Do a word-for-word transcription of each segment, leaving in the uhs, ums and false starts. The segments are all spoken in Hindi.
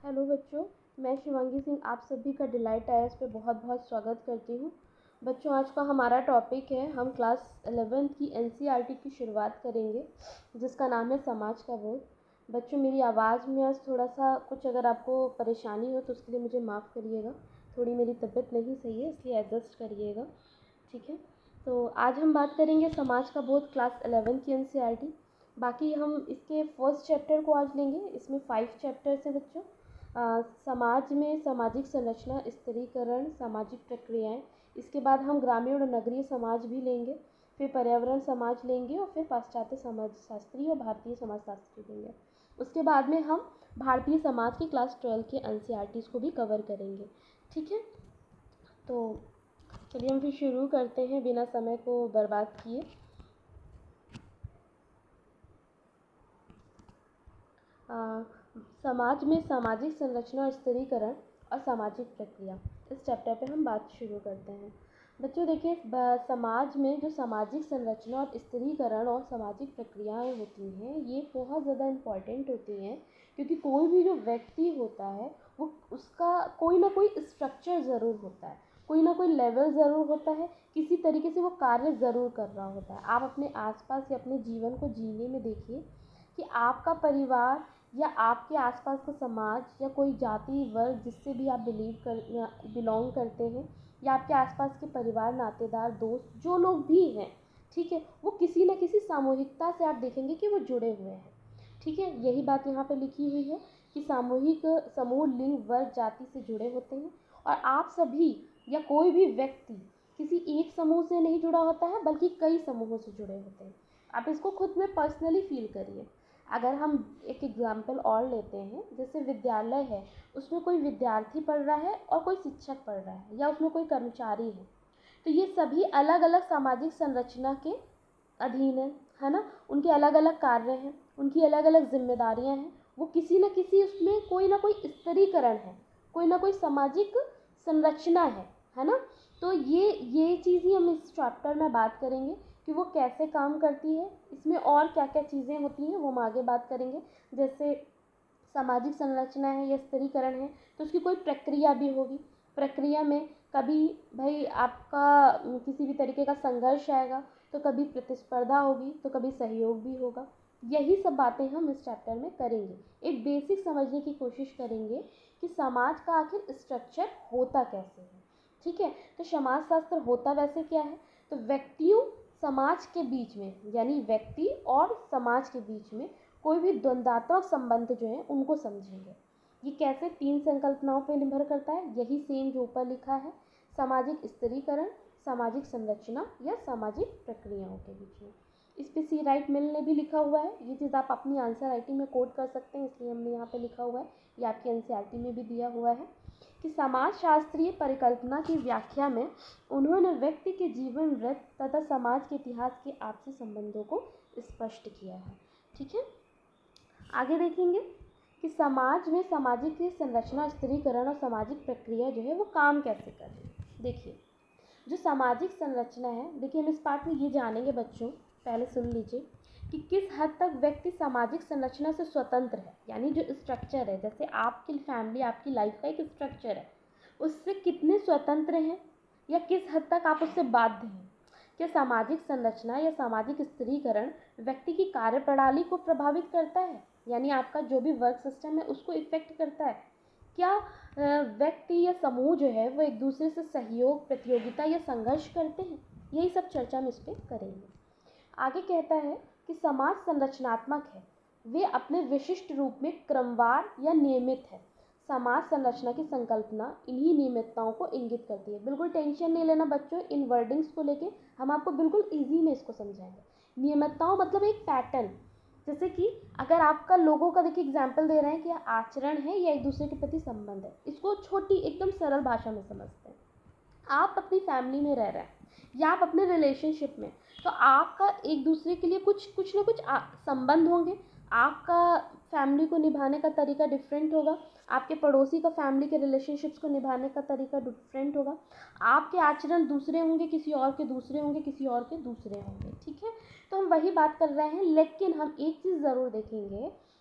हेलो बच्चों, मैं शिवांगी सिंह आप सभी का डिलाइट आईएएस पे बहुत बहुत स्वागत करती हूँ। बच्चों, आज का हमारा टॉपिक है, हम क्लास इलेवेंथ की एनसीईआरटी की शुरुआत करेंगे जिसका नाम है समाज का बोध। बच्चों, मेरी आवाज़ में आज थोड़ा सा कुछ अगर आपको परेशानी हो तो उसके लिए मुझे माफ़ करिएगा। थोड़ी मेरी तबीयत नहीं सही है, इसलिए एडजस्ट करिएगा, ठीक है। तो आज हम बात करेंगे समाज का बोध क्लास इलेवेंथ की एनसीईआरटी। बाकी हम इसके फर्स्ट चैप्टर को आज लेंगे। इसमें फाइव चैप्टर्स हैं बच्चों। आ, समाज में सामाजिक संरचना, स्त्रीकरण, सामाजिक प्रक्रियाएं। इसके बाद हम ग्रामीण और नगरीय समाज भी लेंगे, फिर पर्यावरण समाज लेंगे और फिर पाश्चात्य समाज शास्त्री और भारतीय समाज शास्त्री लेंगे। उसके बाद में हम भारतीय समाज की क्लास ट्वेल्व के एनसीईआरटीज़ को भी कवर करेंगे, ठीक है। तो चलिए हम फिर शुरू करते हैं बिना समय को बर्बाद किए। समाज में सामाजिक संरचना और स्त्रीकरण और सामाजिक प्रक्रिया, इस चैप्टर पे हम बात शुरू करते हैं। बच्चों देखिए, समाज में जो सामाजिक संरचना और स्त्रीकरण और सामाजिक प्रक्रियाएं होती हैं, ये बहुत ज़्यादा इम्पॉर्टेंट होती हैं, क्योंकि कोई भी जो व्यक्ति होता है वो उसका कोई ना कोई स्ट्रक्चर ज़रूर होता है, कोई ना कोई लेवल ज़रूर होता है, किसी तरीके से वो कार्य ज़रूर कर रहा होता है। आप अपने आसपास या अपने जीवन को जीने में देखिए कि आपका परिवार या आपके आसपास का समाज या कोई जाति वर्ग जिससे भी आप बिलीव कर बिलोंग करते हैं, या आपके आसपास के परिवार, नातेदार, दोस्त, जो लोग भी हैं, ठीक है, वो किसी न किसी सामूहिकता से आप देखेंगे कि वो जुड़े हुए हैं, ठीक है। यही बात यहाँ पे लिखी हुई है कि सामूहिक समूह लिंग वर्ग जाति से जुड़े होते हैं, और आप सभी या कोई भी व्यक्ति किसी एक समूह से नहीं जुड़ा होता है, बल्कि कई समूहों से जुड़े होते हैं। आप इसको खुद में पर्सनली फील करिए। अगर हम एक एग्जाम्पल और लेते हैं, जैसे विद्यालय है, उसमें कोई विद्यार्थी पढ़ रहा है और कोई शिक्षक पढ़ रहा है, या उसमें कोई कर्मचारी है, तो ये सभी अलग अलग सामाजिक संरचना के अधीन है है ना। उनके अलग अलग कार्य हैं, उनकी अलग अलग जिम्मेदारियां हैं, वो किसी न किसी उसमें कोई ना कोई स्तरीकरण है, कोई ना कोई सामाजिक संरचना है है ना। तो ये ये चीज़ ही हम इस चैप्टर में बात करेंगे कि वो कैसे काम करती है, इसमें और क्या क्या चीज़ें होती हैं वो हम आगे बात करेंगे। जैसे सामाजिक संरचना है या स्त्रीकरण है तो उसकी कोई प्रक्रिया भी होगी। प्रक्रिया में कभी भाई आपका किसी भी तरीके का संघर्ष आएगा, तो कभी प्रतिस्पर्धा होगी, तो कभी सहयोग भी होगा। यही सब बातें हम इस चैप्टर में करेंगे। एक बेसिक समझने की कोशिश करेंगे कि समाज का आखिर स्ट्रक्चर होता कैसे है, ठीक है। तो समाजशास्त्र होता वैसे क्या है, तो व्यक्तियों समाज के बीच में, यानी व्यक्ति और समाज के बीच में कोई भी द्वंद्वात्मक संबंध जो है उनको समझेंगे। ये कैसे, तीन संकल्पनाओं पर निर्भर करता है, यही सेम जो ऊपर लिखा है, सामाजिक स्त्रीकरण, सामाजिक संरचना या सामाजिक प्रक्रियाओं के बीच में। इस पे सी राइट मिल ने भी लिखा हुआ है, ये चीज़ आप अपनी आंसर राइटिंग में कोड कर सकते हैं, इसलिए हमने यहाँ पे लिखा हुआ है। ये आपकी एनसीईआरटी में भी दिया हुआ है कि समाज शास्त्रीय परिकल्पना की व्याख्या में उन्होंने व्यक्ति के जीवन वृत्त तथा समाज के इतिहास के आपसी संबंधों को स्पष्ट किया है, ठीक है। आगे देखेंगे कि समाज में सामाजिक संरचना, स्त्रीकरण और सामाजिक प्रक्रिया जो है वो काम कैसे कर रही है। देखिए, जो सामाजिक संरचना है, देखिए हम इस पार्ट में ये जानेंगे बच्चों, पहले सुन लीजिए कि किस हद तक व्यक्ति सामाजिक संरचना से स्वतंत्र है, यानी जो स्ट्रक्चर है, जैसे आपकी फैमिली, आपकी लाइफ का एक स्ट्रक्चर है, उससे कितने स्वतंत्र हैं या किस हद तक आप उससे बाध्य हैं। क्या सामाजिक संरचना या सामाजिक स्त्रीकरण व्यक्ति की कार्यप्रणाली को प्रभावित करता है, यानी आपका जो भी वर्क सिस्टम है उसको इफेक्ट करता है। क्या व्यक्ति या समूह जो है वो एक दूसरे से सहयोग, प्रतियोगिता या संघर्ष करते हैं। यही सब चर्चा हम इस पर करेंगे। आगे कहता है कि समाज संरचनात्मक है, वे अपने विशिष्ट रूप में क्रमवार या नियमित है। समाज संरचना की संकल्पना इन्हीं नियमितताओं को इंगित करती है। बिल्कुल टेंशन नहीं लेना बच्चों, इन वर्डिंग्स को लेके हम आपको बिल्कुल इजी में इसको समझाएंगे। नियमितताओं मतलब एक पैटर्न, जैसे कि अगर आपका लोगों का देखिए एग्जाम्पल दे रहे हैं कि आचरण है या एक दूसरे के प्रति संबंध है, इसको छोटी एकदम सरल भाषा में समझते हैं। आप अपनी फैमिली में रह रहे हैं या आप अपने रिलेशनशिप में, तो आपका एक दूसरे के लिए कुछ कुछ ना कुछ संबंध होंगे। आपका फैमिली को निभाने का तरीका डिफरेंट होगा, आपके पड़ोसी का फैमिली के रिलेशनशिप्स को निभाने का तरीका डिफरेंट होगा, आपके आचरण दूसरे होंगे, किसी और के दूसरे होंगे, किसी और के दूसरे होंगे, ठीक है। तो हम वही बात कर रहे हैं, लेकिन हम एक चीज़ ज़रूर देखेंगे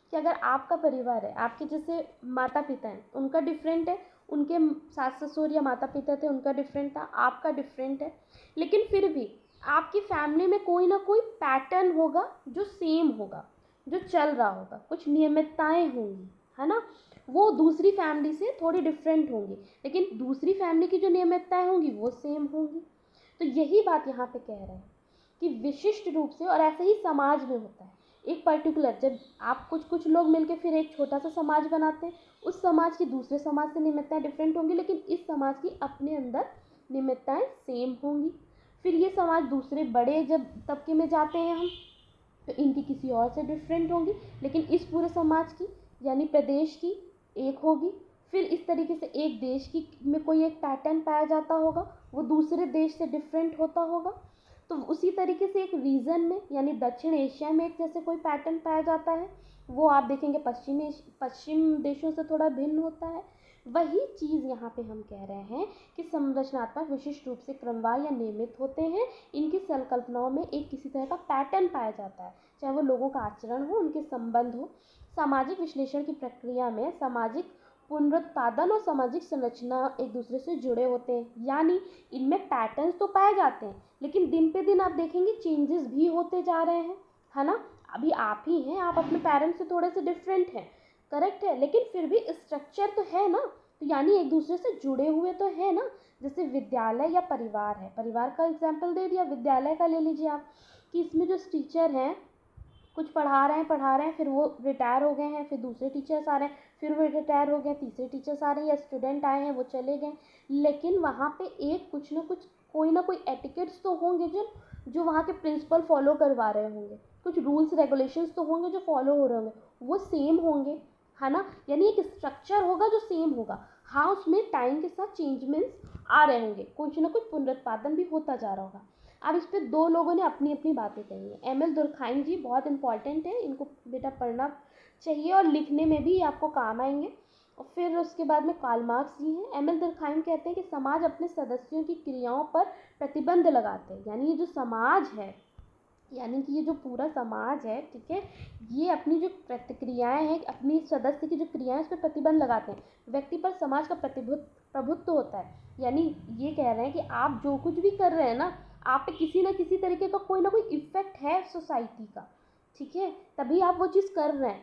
कि अगर आपका परिवार है, आपके जैसे माता पिता हैं, उनका डिफरेंट है, उनके सास ससुर या माता पिता थे उनका डिफरेंट था, आपका डिफरेंट है, लेकिन फिर भी आपकी फैमिली में कोई ना कोई पैटर्न होगा जो सेम होगा, जो चल रहा होगा, कुछ नियमितताएं होंगी, है ना। वो दूसरी फैमिली से थोड़ी डिफरेंट होंगी, लेकिन दूसरी फैमिली की जो नियमितताएं होंगी वो सेम होंगी। तो यही बात यहाँ पे कह रहे हैं कि विशिष्ट रूप से, और ऐसे ही समाज में होता है, एक पर्टिकुलर, जब आप कुछ कुछ लोग मिलके फिर एक छोटा सा समाज बनाते हैं, उस समाज की दूसरे समाज से नियमितताएं डिफरेंट होंगी, लेकिन इस समाज की अपने अंदर नियमितताएं सेम होंगी। फिर ये समाज दूसरे बड़े जब तबके में जाते हैं हम, तो इनकी किसी और से डिफरेंट होंगी, लेकिन इस पूरे समाज की यानी प्रदेश की एक होगी। फिर इस तरीके से एक देश की में कोई एक पैटर्न पाया जाता होगा, वो दूसरे देश से डिफरेंट होता होगा। तो उसी तरीके से एक रीजन में यानी दक्षिण एशिया में एक जैसे कोई पैटर्न पाया जाता है, वो आप देखेंगे पश्चिम पश्चिम देशों से थोड़ा भिन्न होता है। वही चीज़ यहाँ पे हम कह रहे हैं कि संरचनात्मक विशिष्ट रूप से क्रमवार या नियमित होते हैं। इनकी संकल्पनाओं में एक किसी तरह का पैटर्न पाया जाता है, चाहे वो लोगों का आचरण हो, उनके संबंध हो। सामाजिक विश्लेषण की प्रक्रिया में सामाजिक पुनरुत्पादन और सामाजिक संरचना एक दूसरे से जुड़े होते हैं, यानी इनमें पैटर्न्स तो पाए जाते हैं, लेकिन दिन पे दिन आप देखेंगे चेंजेस भी होते जा रहे हैं, है ना। अभी आप ही हैं, आप अपने पेरेंट्स से थोड़े से डिफरेंट हैं, करेक्ट है, लेकिन फिर भी स्ट्रक्चर तो है ना, तो यानी एक दूसरे से जुड़े हुए तो है ना। जैसे विद्यालय या परिवार है, परिवार का एग्जाम्पल दे दिया, विद्यालय का ले लीजिए आप, कि इसमें जो टीचर हैं कुछ पढ़ा रहे हैं पढ़ा रहे हैं फिर वो रिटायर हो गए हैं, फिर दूसरे टीचर्स आ रहे हैं, फिर वो रिटायर हो गए, तीसरे टीचर्स आ रहे हैं, या स्टूडेंट आए हैं वो चले गए, लेकिन वहाँ पे एक कुछ ना कुछ कोई ना कोई एटिकेट्स तो होंगे जो जो वहाँ के प्रिंसिपल फॉलो करवा रहे होंगे, कुछ रूल्स रेगुलेशंस तो होंगे जो फॉलो हो रहे होंगे, वो सेम होंगे, है ना। यानी एक स्ट्रक्चर होगा जो सेम होगा। हाँ, उसमें टाइम के साथ चेंजमेंट्स आ रहे होंगे, कुछ ना कुछ पुनरुत्पादन भी होता जा रहा होगा। अब इस पर दो लोगों ने अपनी अपनी बातें कही हैं। एम एल दुर्खाइम जी बहुत इंपॉर्टेंट है, इनको बेटा पढ़ना चाहिए और लिखने में भी आपको काम आएंगे। और फिर उसके बाद में कार्ल मार्क्स जी हैं। एम एल दुर्खाइम कहते हैं कि समाज अपने सदस्यों की क्रियाओं पर प्रतिबंध लगाते हैं, यानी ये जो समाज है, यानी कि ये जो पूरा समाज है, ठीक है, ये अपनी जो प्रतिक्रियाएं हैं, अपनी सदस्य की जो क्रियाएं उस पर प्रतिबंध लगाते हैं। व्यक्ति पर समाज का प्रतिभुत्व प्रभुत्व होता है, यानी ये कह रहे हैं कि आप जो कुछ भी कर रहे हैं ना, आप पे किसी ना किसी तरीके का कोई ना कोई इफेक्ट है सोसाइटी का, ठीक है, तभी आप वो चीज़ कर रहे हैं।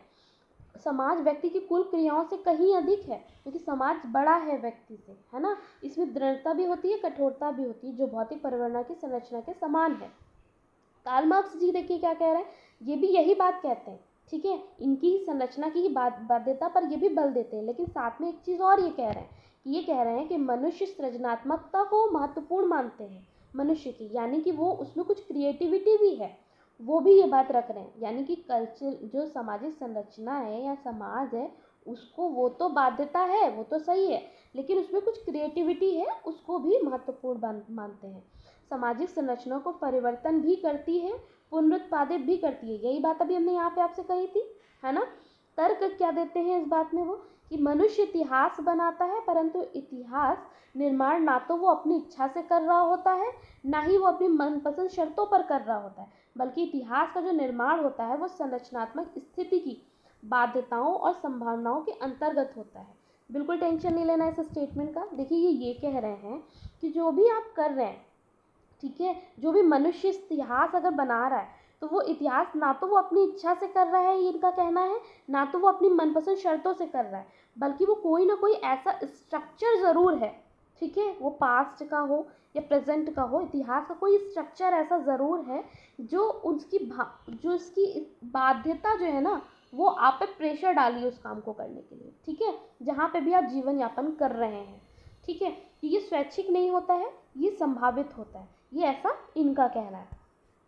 समाज व्यक्ति की कुल क्रियाओं से कहीं अधिक है, क्योंकि समाज बड़ा है व्यक्ति से, है ना। इसमें दृढ़ता भी होती है, कठोरता भी होती है, जो भौतिक परिवर्तन की संरचना के समान है। कार्ल मार्क्स जी देखिए क्या कह रहे हैं, ये भी यही बात कहते हैं, ठीक है, इनकी ही संरचना की ही बात बाध्यता पर ये भी बल देते हैं, लेकिन साथ में एक चीज़ और ये कह रहे हैं कि ये कह रहे हैं कि मनुष्य सृजनात्मकता को महत्वपूर्ण मानते हैं मनुष्य की, यानी कि वो उसमें कुछ क्रिएटिविटी भी है, वो भी ये बात रख रहे हैं। यानी कि कल्चर जो सामाजिक संरचना है या समाज है, उसको वो तो बाध्यता है, वो तो सही है, लेकिन उसमें कुछ क्रिएटिविटी है, उसको भी महत्वपूर्ण मानते हैं। सामाजिक संरचना को परिवर्तन भी करती है, पुनरुत्पादित भी करती है, यही बात अभी हमने यहाँ पे आपसे कही थी, है ना। तर्क क्या देते हैं इस बात में वो, कि मनुष्य इतिहास बनाता है, परंतु इतिहास निर्माण ना तो वो अपनी इच्छा से कर रहा होता है, ना ही वो अपनी मनपसंद शर्तों पर कर रहा होता है, बल्कि इतिहास का जो निर्माण होता है वो संरचनात्मक स्थिति की बाध्यताओं और संभावनाओं के अंतर्गत होता है। बिल्कुल टेंशन नहीं लेना इस स्टेटमेंट का। देखिए ये ये कह रहे हैं कि जो भी आप कर रहे हैं, ठीक है, जो भी मनुष्य इतिहास अगर बना रहा है, तो वो इतिहास ना तो वो अपनी इच्छा से कर रहा है, ये इनका कहना है, ना तो वो अपनी मनपसंद शर्तों से कर रहा है, बल्कि वो कोई ना कोई ऐसा स्ट्रक्चर ज़रूर है, ठीक है, वो पास्ट का हो या प्रेजेंट का हो, इतिहास का कोई स्ट्रक्चर ऐसा ज़रूर है जो उसकी जो उसकी बाध्यता जो है ना, वो आप पे प्रेशर डाली उस काम को करने के लिए, ठीक है, जहाँ पे भी आप जीवन यापन कर रहे हैं, ठीक है। ये स्वैच्छिक नहीं होता है, ये संभावित होता है, ये ऐसा इनका कहना है।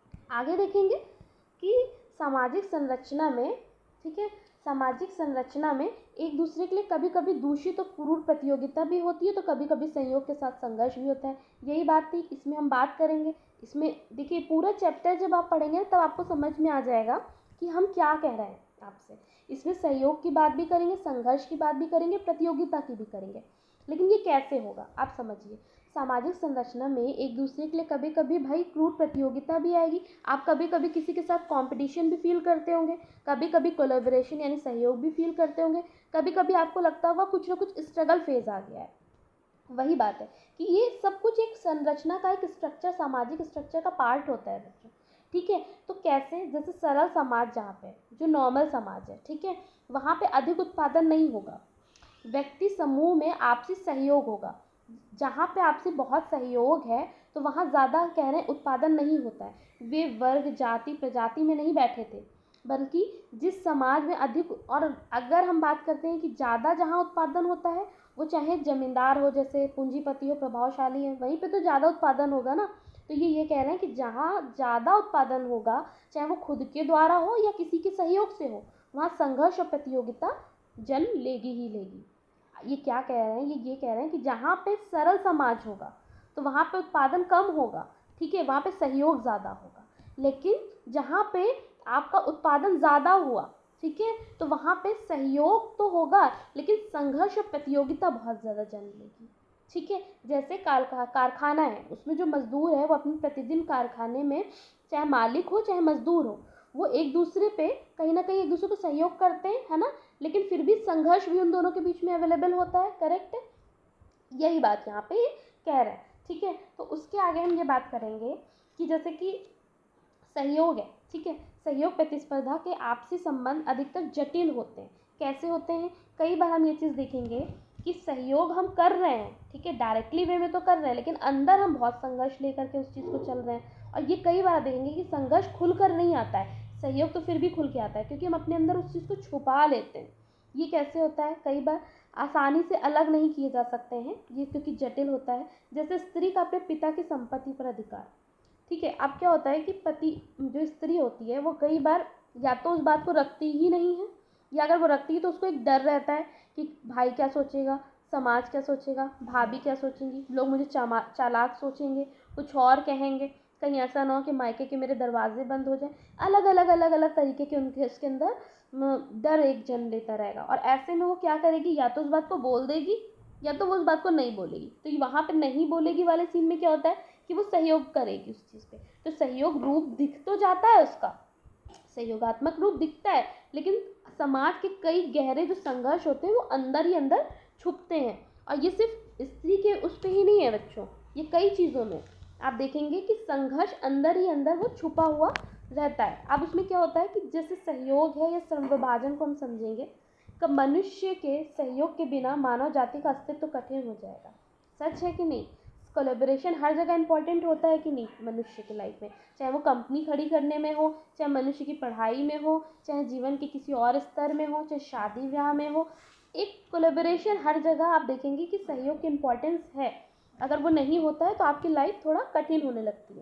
आगे देखेंगे कि सामाजिक संरचना में, ठीक है, सामाजिक संरचना में एक दूसरे के लिए कभी कभी दूषित और क्रूर प्रतियोगिता भी होती है, तो कभी कभी सहयोग के साथ संघर्ष भी होता है। यही बात थी, इसमें हम बात करेंगे। इसमें देखिए पूरा चैप्टर जब आप पढ़ेंगे तब आपको समझ में आ जाएगा कि हम क्या कह रहे हैं आपसे। इसमें सहयोग की बात भी करेंगे, संघर्ष की बात भी करेंगे, प्रतियोगिता की भी करेंगे, लेकिन ये कैसे होगा आप समझिए। सामाजिक संरचना में एक दूसरे के लिए कभी कभी भाई क्रूर प्रतियोगिता भी आएगी। आप कभी कभी किसी के साथ कंपटीशन भी फील करते होंगे, कभी कभी कोलैबोरेशन यानी सहयोग भी फील करते होंगे, कभी कभी आपको लगता होगा कुछ ना कुछ स्ट्रगल फेज आ गया है। वही बात है कि ये सब कुछ एक संरचना का एक स्ट्रक्चर, सामाजिक स्ट्रक्चर का पार्ट होता है बच्चों। ठीक है, तो कैसे, जैसे सरल समाज जहाँ पे जो नॉर्मल समाज है, ठीक है, वहाँ पे अधिक उत्पादन नहीं होगा, व्यक्ति समूह में आपसी सहयोग होगा। जहाँ पे आपसी बहुत सहयोग है तो वहाँ ज़्यादा कह रहे हैं उत्पादन नहीं होता है। वे वर्ग जाति प्रजाति में नहीं बैठे थे, बल्कि जिस समाज में अधिक, और अगर हम बात करते हैं कि ज़्यादा जहाँ उत्पादन होता है वो चाहे जमींदार हो, जैसे पूंजीपति हो, प्रभावशाली है, वहीं पे तो ज़्यादा उत्पादन होगा ना। तो ये ये कह रहे हैं कि जहाँ ज़्यादा उत्पादन होगा, चाहे वो खुद के द्वारा हो या किसी के सहयोग से हो, वहाँ संघर्ष और प्रतियोगिता जन्म लेगी ही लेगी। ये क्या कह रहे हैं, ये ये कह रहे हैं कि जहाँ पे सरल समाज होगा तो वहाँ पे उत्पादन कम होगा, ठीक है, वहाँ पे सहयोग ज़्यादा होगा। लेकिन जहाँ पे आपका उत्पादन ज़्यादा हुआ, ठीक है, तो वहाँ पे सहयोग तो होगा लेकिन संघर्ष और प्रतियोगिता बहुत ज़्यादा जन्म लेगी। ठीक है, जैसे कारखाना है, उसमें जो मजदूर है वो अपने प्रतिदिन कारखाने में, चाहे मालिक हो चाहे मजदूर हो, वो एक दूसरे पे कहीं ना कहीं एक दूसरे को सहयोग करते हैं, है ना, लेकिन फिर भी संघर्ष भी उन दोनों के बीच में अवेलेबल होता है। करेक्ट है, यही बात यहाँ पे कह रहे हैं। ठीक है, तो उसके आगे हम ये बात करेंगे कि जैसे कि सहयोग है, ठीक है, सहयोग प्रतिस्पर्धा के आपसी संबंध अधिकतर जटिल होते हैं। कैसे होते हैं, कई बार हम ये चीज़ देखेंगे कि सहयोग हम कर रहे हैं, ठीक है, डायरेक्टली वे में तो कर रहे हैं, लेकिन अंदर हम बहुत संघर्ष लेकर के उस चीज़ को चल रहे हैं। और ये कई बार देखेंगे कि संघर्ष खुलकर नहीं आता है, सहयोग तो फिर भी खुल के आता है, क्योंकि हम अपने अंदर उस चीज़ को छुपा लेते हैं। ये कैसे होता है, कई बार आसानी से अलग नहीं किए जा सकते हैं ये, क्योंकि जटिल होता है। जैसे स्त्री का अपने पिता की संपत्ति पर अधिकार, ठीक है, अब क्या होता है कि पति, जो स्त्री होती है वो कई बार या तो उस बात को रखती ही नहीं है, या अगर वो रखती है तो उसको एक डर रहता है कि भाई क्या सोचेगा, समाज क्या सोचेगा, भाभी क्या सोचेंगी, लोग मुझे चालाक सोचेंगे, कुछ और कहेंगे, कहीं ऐसा ना हो कि मायके के मेरे दरवाजे बंद हो जाए। अलग अलग अलग अलग तरीके के उनके उसके अंदर डर एक जन लेता रहेगा, और ऐसे में वो क्या करेगी, या तो उस बात को बोल देगी या तो वो उस बात को नहीं बोलेगी। तो वहाँ पे नहीं बोलेगी वाले सीन में क्या होता है कि वो सहयोग करेगी उस चीज़ पे, तो सहयोग रूप दिख तो जाता है, उसका सहयोगात्मक रूप दिखता है, लेकिन समाज के कई गहरे जो संघर्ष होते हैं वो अंदर ही अंदर छुपते हैं। और ये सिर्फ स्त्री के उस पे ही नहीं है बच्चों, ये कई चीज़ों में आप देखेंगे कि संघर्ष अंदर ही अंदर वो छुपा हुआ रहता है। अब उसमें क्या होता है कि जैसे सहयोग है या श्रम विभाजन को हम समझेंगे कि मनुष्य के सहयोग के बिना मानव जाति का अस्तित्व तो कठिन हो जाएगा। सच है कि नहीं, कोलैबोरेशन हर जगह इंपॉर्टेंट होता है कि नहीं मनुष्य की लाइफ में, चाहे वो कंपनी खड़ी करने में हो, चाहे मनुष्य की पढ़ाई में हो, चाहे जीवन के किसी और स्तर में हो, चाहे शादी ब्याह में हो, एक कोलैबोरेशन हर जगह आप देखेंगे कि सहयोग की इम्पोर्टेंस है। अगर वो नहीं होता है तो आपकी लाइफ थोड़ा कठिन होने लगती है।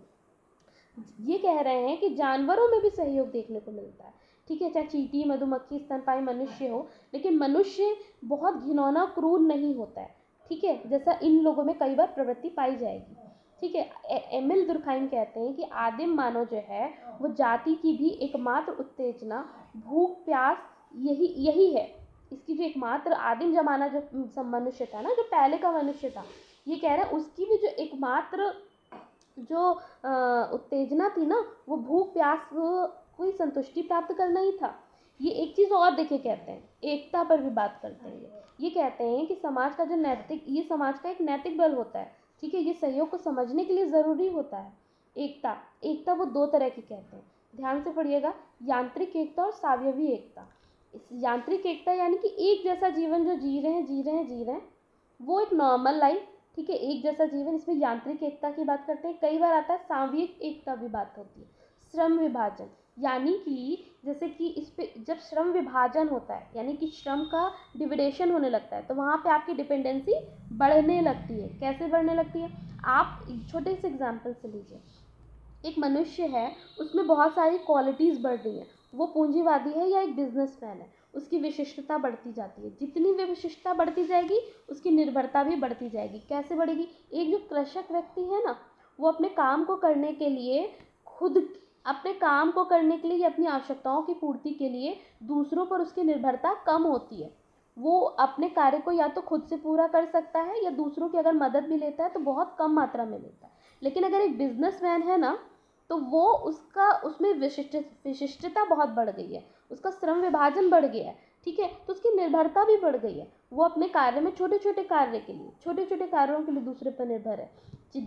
ये कह रहे हैं कि जानवरों में भी सहयोग देखने को मिलता है, ठीक है, चाहे चींटी, मधुमक्खी, स्तनपायी मनुष्य हो, लेकिन मनुष्य बहुत घिनौना क्रूर नहीं होता है, ठीक है, जैसा इन लोगों में कई बार प्रवृत्ति पाई जाएगी। ठीक है, एमिल दुर्खाइम कहते हैं कि आदिम मानव जो है वो जाति की भी एकमात्र उत्तेजना भूख प्यास यही यही है। इसकी जो एकमात्र आदिम जमाना जो मनुष्य था ना, जो पहले का मनुष्य था, ये कह रहे हैं उसकी भी जो एकमात्र जो उत्तेजना थी ना, वो भूख प्यास कोई संतुष्टि प्राप्त करना ही था। ये एक चीज़ और देखिए, कहते हैं एकता पर भी बात करते हैं। ये कहते हैं कि समाज का जो नैतिक, ये समाज का एक नैतिक बल होता है, ठीक है, ये सहयोग को समझने के लिए ज़रूरी होता है। एकता एकता वो दो तरह की कहते हैं, ध्यान से पढ़िएगा, यांत्रिक एकता और सावयवी एकता। इस यांत्रिक एकता यानी कि एक जैसा जीवन जो जी रहे हैं जी रहे हैं जी रहे हैं वो एक नॉर्मल लाइफ, ठीक है, एक जैसा जीवन, इसमें यांत्रिक एकता की बात करते हैं। कई बार आता है सामयिक एकता भी बात होती है। श्रम विभाजन यानी कि जैसे कि इस पे जब श्रम विभाजन होता है, यानी कि श्रम का डिविडेशन होने लगता है, तो वहाँ पे आपकी डिपेंडेंसी बढ़ने लगती है। कैसे बढ़ने लगती है, आप छोटे से एग्जाम्पल से लीजिए, एक मनुष्य है, उसमें बहुत सारी क्वालिटीज़ बढ़ रही हैं, वो पूंजीवादी है या एक बिजनेसमैन है, उसकी विशिष्टता बढ़ती जाती है। जितनी भी विशिष्टता बढ़ती जाएगी उसकी निर्भरता भी बढ़ती जाएगी। कैसे बढ़ेगी, एक जो कृषक व्यक्ति है ना, वो अपने काम को करने के लिए खुद अपने काम को करने के लिए या अपनी आवश्यकताओं की पूर्ति के लिए दूसरों पर उसकी निर्भरता कम होती है। वो अपने कार्य को या तो खुद से पूरा कर सकता है या दूसरों की अगर मदद भी लेता है तो बहुत कम मात्रा में लेता है। लेकिन अगर एक बिजनेसमैन है ना, तो वो उसका उसमें विशिष्ट विशिष्टता बहुत बढ़ गई है, उसका श्रम विभाजन बढ़ गया है, ठीक है, तो उसकी निर्भरता भी बढ़ गई है। वो अपने कार्य में छोटे छोटे कार्य के लिए छोटे छोटे कार्यों के लिए दूसरे पर निर्भर है।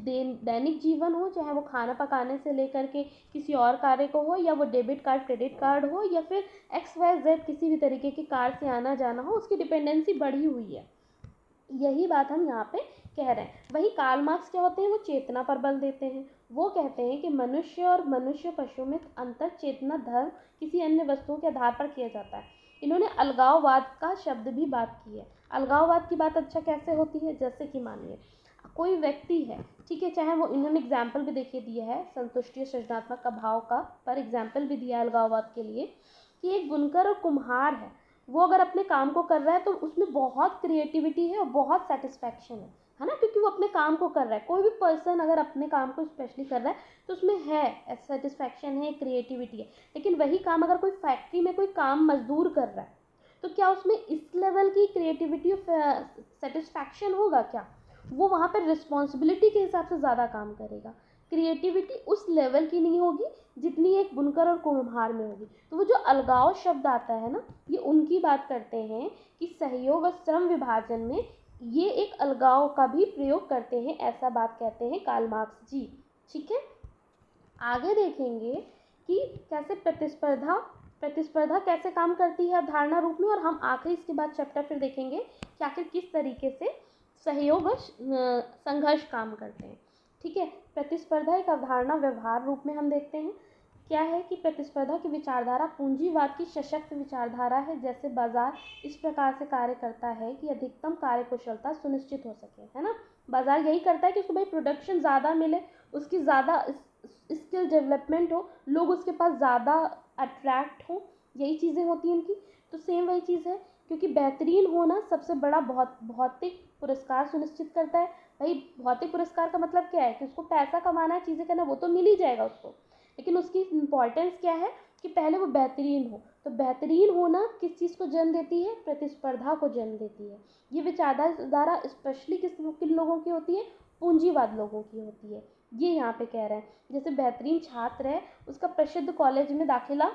दैनिक जीवन हो, चाहे वो खाना पकाने से लेकर के किसी और कार्य को हो, या वो डेबिट कार्ड क्रेडिट कार्ड हो, या फिर एक्स वाई जेड किसी भी तरीके के कार से आना जाना हो, उसकी डिपेंडेंसी बढ़ी हुई है। यही बात हम यहाँ पे कह रहे हैं। वही कार्ल मार्क्स क्या होते हैं, वो चेतना पर बल देते हैं। वो कहते हैं कि मनुष्य और मनुष्य पशु में अंतर चेतना धर्म किसी अन्य वस्तुओं के आधार पर किया जाता है। इन्होंने अलगाववाद का शब्द भी बात की है। अलगाववाद की बात अच्छा कैसे होती है, जैसे कि मानिए कोई व्यक्ति है, ठीक है, चाहे वो, इन्होंने एग्जाम्पल भी देखिए दिया है संतुष्टि और सृजनात्मक का भाव का, पर एग्जाम्पल भी दिया है अलगाववाद के लिए, कि एक बुनकर और कुम्हार है, वो अगर अपने काम को कर रहा है तो उसमें बहुत क्रिएटिविटी है और बहुत सेटिस्फैक्शन है है ना, क्योंकि वो अपने काम को कर रहा है। कोई भी पर्सन अगर अपने काम को स्पेशली कर रहा है तो उसमें है सेटिस्फैक्शन है, क्रिएटिविटी है। लेकिन वही काम अगर कोई फैक्ट्री में कोई काम मजदूर कर रहा है तो क्या उसमें इस लेवल की क्रिएटिविटी और सेटिस्फैक्शन होगा क्या? वो वहाँ पर रिस्पॉन्सिबिलिटी के हिसाब से ज़्यादा काम करेगा, क्रिएटिविटी उस लेवल की नहीं होगी जितनी एक बुनकर और कुम्हार में होगी। तो वो जो अलगाव शब्द आता है ना, ये उनकी बात करते हैं कि सहयोग और श्रम विभाजन में ये एक अलगाव का भी प्रयोग करते हैं, ऐसा बात कहते हैं कार्ल मार्क्स जी। ठीक है, आगे देखेंगे कि कैसे प्रतिस्पर्धा प्रतिस्पर्धा कैसे काम करती है अवधारणा रूप में, और हम आखिरी इसके बाद चैप्टर फिर देखेंगे कि आखिर किस तरीके से सहयोग और संघर्ष काम करते हैं। ठीक है, प्रतिस्पर्धा एक अवधारणा व्यवहार रूप में हम देखते हैं। क्या है कि प्रतिस्पर्धा की विचारधारा पूंजीवाद की सशक्त विचारधारा है। जैसे बाजार इस प्रकार से कार्य करता है कि अधिकतम कार्य कुशलता सुनिश्चित हो सके, है ना। बाजार यही करता है कि उसको भाई प्रोडक्शन ज़्यादा मिले, उसकी ज़्यादा स्किल डेवलपमेंट हो, लोग उसके पास ज़्यादा अट्रैक्ट हो, यही चीज़ें होती हैं इनकी। तो सेम वही चीज़ है, क्योंकि बेहतरीन होना सबसे बड़ा बहुत भौतिक पुरस्कार सुनिश्चित करता है। भाई भौतिक पुरस्कार का मतलब क्या है कि उसको पैसा कमाना है, चीज़ें करना, वो तो मिल ही जाएगा उसको, लेकिन उसकी इम्पॉर्टेंस क्या है कि पहले वो बेहतरीन हो। तो बेहतरीन होना किस चीज़ को जन्म देती है? प्रतिस्पर्धा को जन्म देती है। ये विचारधारा स्पेशली किस किन लोगों की होती है? पूंजीवाद लोगों की होती है। ये यहाँ पे कह रहे हैं जैसे बेहतरीन छात्र है, उसका प्रसिद्ध कॉलेज में दाखिला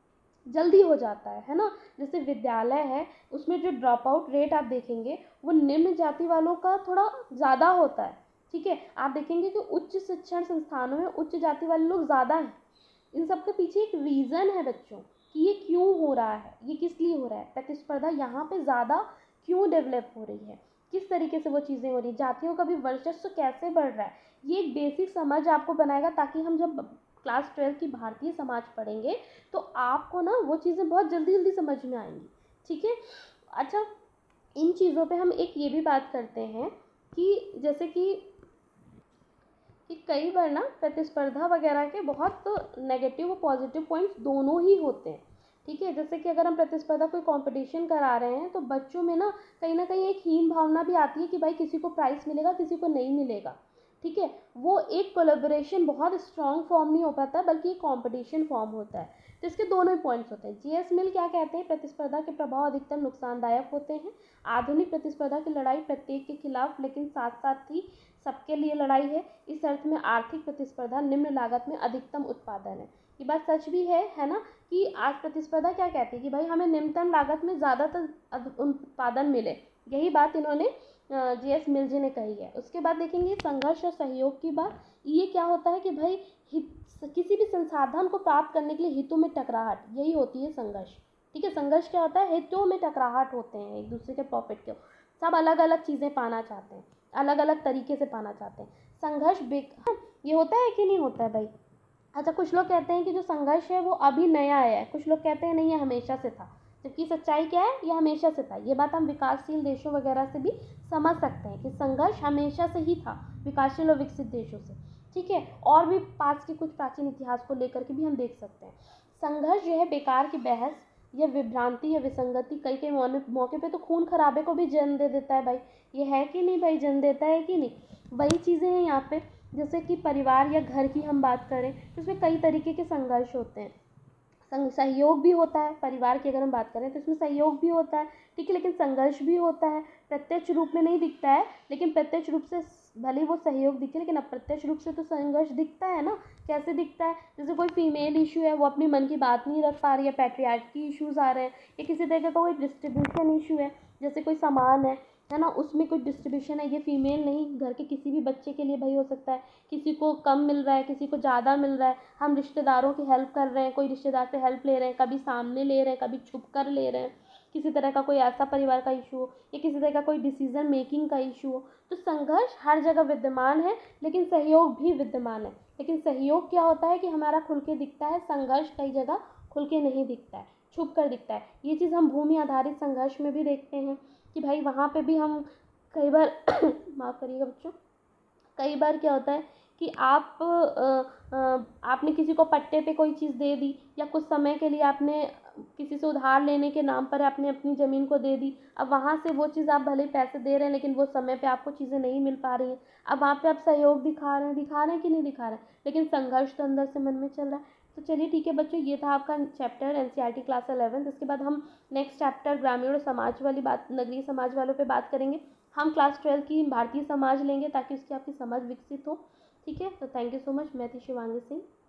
जल्दी हो जाता है है ना। जैसे विद्यालय है, उसमें जो ड्रॉप आउट रेट आप देखेंगे वो निम्न जाति वालों का थोड़ा ज़्यादा होता है। ठीक है, आप देखेंगे कि उच्च शिक्षण संस्थानों में उच्च जाति वाले लोग ज़्यादा हैं। इन सब के पीछे एक रीज़न है बच्चों कि ये क्यों हो रहा है, ये किस लिए हो रहा है, प्रतिस्पर्धा यहाँ पे ज़्यादा क्यों डेवलप हो रही है, किस तरीके से वो चीज़ें हो रही है, जातियों का भी वर्चस्व कैसे बढ़ रहा है। ये एक बेसिक समझ आपको बनाएगा, ताकि हम जब क्लास ट्वेल्थ की भारतीय समाज पढ़ेंगे तो आपको ना वो चीज़ें बहुत जल्दी जल्दी समझ में आएंगी। ठीक है, अच्छा इन चीज़ों पे हम एक ये भी बात करते हैं कि जैसे कि कि कई बार ना प्रतिस्पर्धा वगैरह के बहुत नेगेटिव और पॉजिटिव पॉइंट्स दोनों ही होते हैं। ठीक है, जैसे कि अगर हम प्रतिस्पर्धा कोई कंपटीशन करा रहे हैं तो बच्चों में ना कहीं ना कहीं एक हीन भावना भी आती है कि भाई किसी को प्राइज़ मिलेगा, किसी को नहीं मिलेगा। ठीक है, वो एक कोलैबोरेशन बहुत स्ट्रॉन्ग फॉर्म नहीं हो पाता, बल्कि एक कॉम्पिटिशन फॉर्म होता है। तो इसके दोनों ही पॉइंट्स होते हैं। जी एस मिल क्या कहते हैं? प्रतिस्पर्धा के प्रभाव अधिकतर नुकसानदायक होते हैं। आधुनिक प्रतिस्पर्धा की लड़ाई प्रत्येक के खिलाफ लेकिन साथ साथ ही सबके लिए लड़ाई है। इस अर्थ में आर्थिक प्रतिस्पर्धा निम्न लागत में अधिकतम उत्पादन है। ये बात सच भी है है ना, कि आज प्रतिस्पर्धा क्या कहती है कि भाई हमें निम्नतम लागत में ज़्यादातर उत्पादन मिले। यही बात इन्होंने जी एस मिल जी ने कही है। उसके बाद देखेंगे संघर्ष और सहयोग की बात। ये क्या होता है कि भाई हित किसी भी संसाधन को प्राप्त करने के लिए हितों में टकराहट, यही होती है संघर्ष। ठीक है, संघर्ष क्या होता है? हितों में टकराहट होते हैं, एक दूसरे के प्रॉफिट के, सब अलग अलग चीज़ें पाना चाहते हैं, अलग अलग तरीके से पाना चाहते हैं। संघर्ष बेकार ये होता है कि नहीं होता है भाई? अच्छा, कुछ लोग कहते हैं कि जो संघर्ष है वो अभी नया आया है, कुछ लोग कहते हैं नहीं ये हमेशा से था, जबकि सच्चाई क्या है? ये हमेशा से था। ये बात हम विकासशील देशों वगैरह से भी समझ सकते हैं कि संघर्ष हमेशा से ही था विकासशील और विकसित देशों से। ठीक है, और भी पास के कुछ प्राचीन इतिहास को लेकर के भी हम देख सकते हैं। संघर्ष जो है बेकार की बहस या विभ्रांति या विसंगति कई कई मौके पे तो खून खराबे को भी जन्म दे देता है भाई। ये है कि नहीं भाई? जन्म देता है कि नहीं? वही चीज़ें हैं यहाँ पे। जैसे कि परिवार या घर की हम बात करें तो उसमें कई तरीके के संघर्ष होते हैं। संग सहयोग भी होता है, परिवार की अगर हम बात करें तो इसमें सहयोग भी होता है, ठीक है, लेकिन संघर्ष भी होता है। प्रत्यक्ष रूप में नहीं दिखता है, लेकिन प्रत्यक्ष रूप से भले ही वो सहयोग दिखे, लेकिन अप्रत्यक्ष रूप से तो संघर्ष दिखता है ना। कैसे दिखता है? जैसे कोई फीमेल इशू है, वो अपनी मन की बात नहीं रख पा रही है, पैट्रियार्की इश्यूज आ रहे हैं, या किसी तरह का कोई डिस्ट्रीब्यूशन इशू है, जैसे कोई सामान है है ना, उसमें कोई डिस्ट्रीब्यूशन है, ये फीमेल नहीं, घर के किसी भी बच्चे के लिए भाई हो सकता है, किसी को कम मिल रहा है, किसी को ज़्यादा मिल रहा है, हम रिश्तेदारों की हेल्प कर रहे हैं, कोई रिश्तेदार से हेल्प ले रहे हैं, कभी सामने ले रहे हैं, कभी छुप कर ले रहे हैं, किसी तरह का कोई ऐसा परिवार का इशू हो, या किसी तरह का कोई डिसीजन मेकिंग का इशू हो, तो संघर्ष हर जगह विद्यमान है, लेकिन सहयोग भी विद्यमान है। लेकिन सहयोग क्या होता है कि हमारा खुल के दिखता है, संघर्ष कई जगह खुल के नहीं दिखता है, छुप कर दिखता है। ये चीज़ हम भूमि आधारित संघर्ष में भी देखते हैं कि भाई वहाँ पे भी हम कई बार माफ़ करिएगा बच्चों, कई बार क्या होता है कि आप अ, अ, आपने किसी को पट्टे पे कोई चीज़ दे दी, या कुछ समय के लिए आपने किसी से उधार लेने के नाम पर आपने अपनी ज़मीन को दे दी। अब वहाँ से वो चीज़ आप भले ही पैसे दे रहे हैं, लेकिन वो समय पे आपको चीज़ें नहीं मिल पा रही हैं। अब वहाँ पे आप सहयोग दिखा रहे हैं दिखा रहे हैं कि नहीं दिखा रहे हैं, लेकिन संघर्ष तो अंदर से मन में चल रहा है। तो चलिए ठीक है बच्चों, ये था आपका चैप्टर एनसीईआरटी क्लास इलेवेंथ। इसके बाद हम नेक्स्ट चैप्टर ग्रामीण और समाज वाली बात, नगरीय समाज वालों पे बात करेंगे। हम क्लास ट्वेल्व की भारतीय समाज लेंगे ताकि उसकी आपकी समझ विकसित हो। ठीक है, तो थैंक यू सो मच। मैं थी शिवांगी सिंह।